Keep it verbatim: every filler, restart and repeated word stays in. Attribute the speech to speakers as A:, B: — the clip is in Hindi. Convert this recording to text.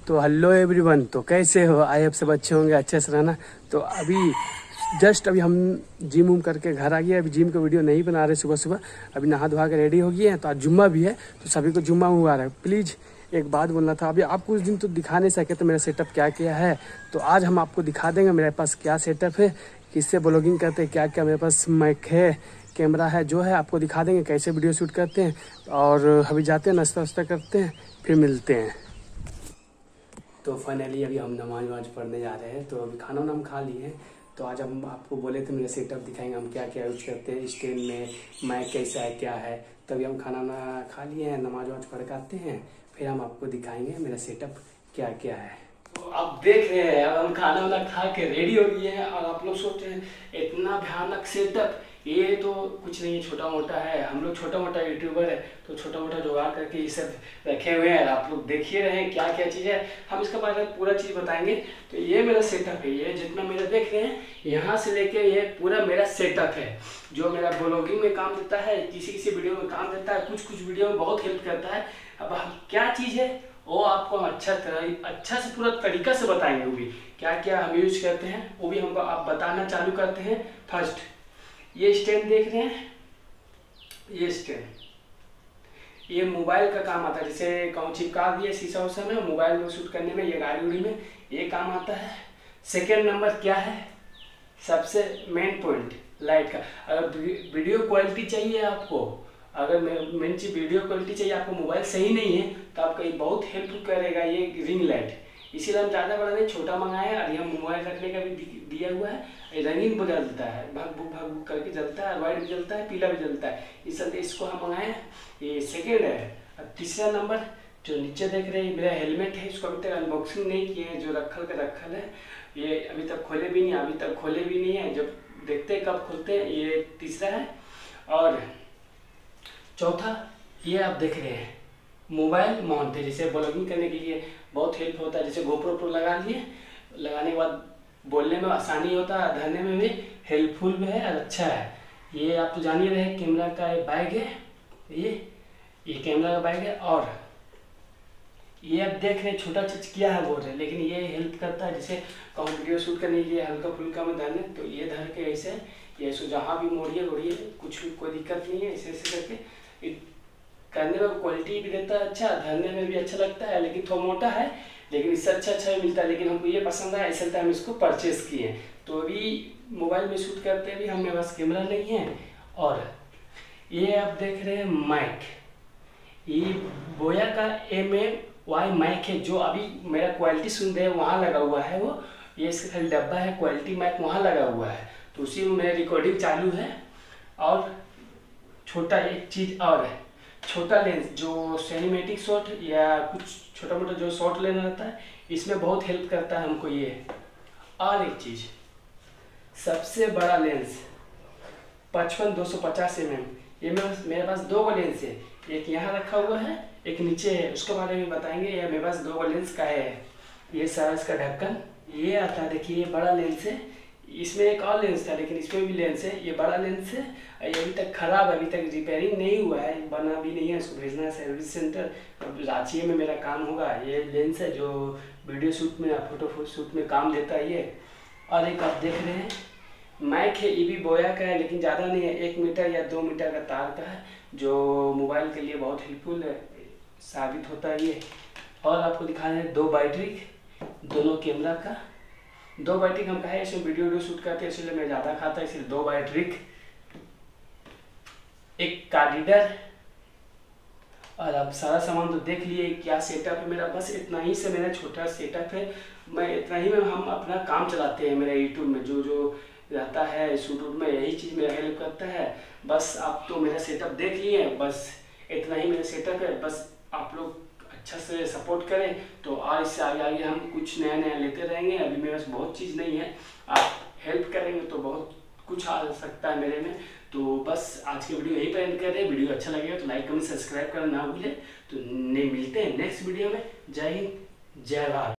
A: तो हेलो एवरीवन, तो कैसे हो? आई आप सब अच्छे होंगे, अच्छे से रहना। तो अभी जस्ट अभी हम जिम उम करके घर आ गए। अभी जिम का वीडियो नहीं बना रहे सुबह सुबह, अभी नहा धोवा के रेडी हो गए हैं। तो आज जुम्मा भी है, तो सभी को जुम्मा मुबारक है। प्लीज़ एक बात बोलना था, अभी आपको उस दिन तो दिखा नहीं सके तो मेरा सेटअप क्या क्या है, तो आज हम आपको दिखा देंगे मेरे पास क्या सेटअप है, किससे ब्लॉगिंग करते हैं, क्या क्या मेरे पास माइक है, कैमरा है, जो है आपको दिखा देंगे कैसे वीडियो शूट करते हैं। और अभी जाते हैं, नाश्ता वास्ता करते हैं, फिर मिलते हैं। तो फाइनली अभी हम नमाज वमाज पढ़ने जा रहे हैं। तो अभी खाना वाना हम खा लिए हैं। तो आज हम आपको बोले थे मेरा सेटअप दिखाएंगे, हम क्या क्या यूज करते हैं, स्टैंड में माइक कैसा है, क्या है। तभी हम खाना वाना खा लिए हैं, नमाज वमाज पढ़ के आते हैं, फिर हम आपको दिखाएंगे मेरा सेटअप क्या क्या है। तो आप देख रहे हैं, अब हम खाना वाना खा के रेडी हो गए हैं। और आप लोग सोच रहे हैं इतना भयानक सेटअप, ये तो कुछ नहीं, छोटा मोटा है। हम लोग छोटा मोटा यूट्यूबर है, तो छोटा मोटा जुगाड़ करके ये सब रखे हुए हैं। आप लोग देखिए रहे हैं क्या क्या चीज़ है, हम इसके बारे में पूरा चीज़ बताएंगे। तो ये मेरा सेटअप है, ये जितना मेरा देख रहे हैं यहाँ से लेके ये पूरा मेरा सेटअप है, जो मेरा ब्लॉगिंग में काम देता है, किसी किसी वीडियो में काम देता है, कुछ कुछ वीडियो में बहुत हेल्प करता है। अब हम क्या चीज़ है वो आपको हम अच्छा तरह अच्छा से पूरा तरीका से बताएंगे। वो भी क्या क्या हम यूज करते हैं वो भी हमको आप बताना चालू करते हैं। फर्स्ट ये स्टैंड देख रहे हैं, ये स्टैंड ये मोबाइल का काम आता है, जैसे कहूँ चिपका दिए शीशा उषा में, मोबाइल में शूट करने में, ये गाड़ी उड़ी में ये काम आता है। सेकेंड नंबर क्या है, सबसे मेन पॉइंट लाइट का। अगर वीडियो क्वालिटी चाहिए आपको, अगर मेन चीज वीडियो क्वालिटी चाहिए आपको, मोबाइल सही नहीं है तो आपका ये बहुत हेल्प करेगा ये रिंग लाइट। इसीलिए हम ज़्यादा बड़ा नहीं, छोटा मंगाए हैं। और यहाँ मोबाइल रखने का भी दिया हुआ है, रंगीन बदलता है, भग भुग भग भुग करके जलता है, वाइट भी जलता है, पीला भी जलता है, इसलिए इसको हम मंगाए हैं। ये सेकेंड है। और तीसरा नंबर जो नीचे देख रहे हैं मेरा हेलमेट है, इसको अभी तक अनबॉक्सिंग नहीं किए हैं, जो रखल का रखल है, ये अभी तक खोले भी नहीं, अभी तक खोले भी नहीं है, जब देखते हैं कब खोलते हैं। ये तीसरा है। और चौथा ये आप देख रहे हैं मोबाइल माउंट है, जैसे ब्लॉगिंग करने के लिए बहुत हेल्प होता है। जैसे गोप्रो प्रो लगा लिए, लगाने के बाद बोलने में आसानी होता है, धरने में भी हेल्पफुल भी है और अच्छा है। ये आप तो जान ही रहे कैमरा का बैग है, ये ये कैमरा का बैग है। और ये आप देख रहे हैं छोटा चीज क्या है बोल रहे हैं, लेकिन ये हेल्प करता है। जैसे कहूँ वीडियो शूट करने के लिए हल्का फुल्का में धरने, तो ये धर के ऐसे ये सो जहाँ भी मोड़िए मोड़िए कुछ भी कोई दिक्कत नहीं है। ऐसे ऐसे करके करने में क्वालिटी भी देता है, अच्छा धरने में भी अच्छा लगता है। लेकिन थोड़ा मोटा है, लेकिन इससे अच्छा अच्छा भी मिलता है, लेकिन हमको ये पसंद आया इसलिए हम इसको परचेज किए। तो अभी मोबाइल में शूट करते हैं, भी हमें पास कैमरा नहीं है। और ये आप देख रहे हैं माइक, ये बोया का एम ए वाई माइक है, जो अभी मेरा क्वालिटी सुन रहे हैं वहाँ लगा हुआ है। वो ये इसका खाली डब्बा है, क्वालिटी माइक वहाँ लगा हुआ है, तो उसी में मेरा रिकॉर्डिंग चालू है। और छोटा एक चीज़ और है, छोटा लेंस, जो सिनेमैटिक शॉट या कुछ छोटा मोटा जो शॉट लेना रहता है, इसमें बहुत हेल्प करता है हमको ये। और एक चीज़, सबसे बड़ा लेंस पचपन दो सौ पचास एम एम, ये मेरे मेरे पास दो गो लेंस है, एक यहाँ रखा हुआ है, एक नीचे है, उसके बारे में बताएंगे। ये मेरे पास दो गो लेंस का है। ये सारा इसका ढक्कन ये आता है, देखिए ये बड़ा लेंस है। इसमें एक और लेंस था, लेकिन इसमें भी लेंस है, ये बड़ा लेंस है। ये अभी तक खराब है, अभी तक रिपेयरिंग नहीं हुआ है, बना भी नहीं है, इसको भेजना है सर्विस सेंटर। अब रांची में मेरा काम होगा। ये लेंस है जो वीडियो शूट में, फोटो शूट में काम देता है ये। और एक आप देख रहे हैं माइक है, ये भी बोया का है, लेकिन ज़्यादा नहीं है, एक मीटर या दो मीटर का तार का है, जो मोबाइल के लिए बहुत हेल्पफुल है, साबित होता है ये। और आपको दिखा रहे हैं दो बैटरी, दोनों कैमरा का दो बैटरी हम कहे, इसमें वीडियो वीडियो शूट करते हैं, इसलिए मैं ज़्यादा खाता है, इसलिए दो बैटरी, एक कार्डिडर। और अब सारा सामान तो देख लिए क्या सेटअप है मेरा, बस इतना ही से मेरा छोटा सेटअप है। मैं इतना ही में हम अपना काम चलाते हैं मेरा यूट्यूब में, जो जो रहता है शूट वूट में, यही चीज़ मेरा हेल्प करता है। बस आप तो मेरा सेटअप देख लिए, बस इतना ही मेरा सेटअप है। बस आप लोग अच्छा से सपोर्ट करें तो आज से आगे आगे हम कुछ नया नया लेते रहेंगे। अभी मेरे पास बहुत चीज़ नहीं है, आप हेल्प करेंगे तो बहुत कुछ आ सकता है मेरे में। तो बस आज की वीडियो यहीं पर एंड कर रहे हैं। वीडियो अच्छा लगेगा तो लाइक कमेंट सब्सक्राइब करना ना भूलें। तो नहीं मिलते हैं नेक्स्ट वीडियो में। जय हिंद, जय भारत।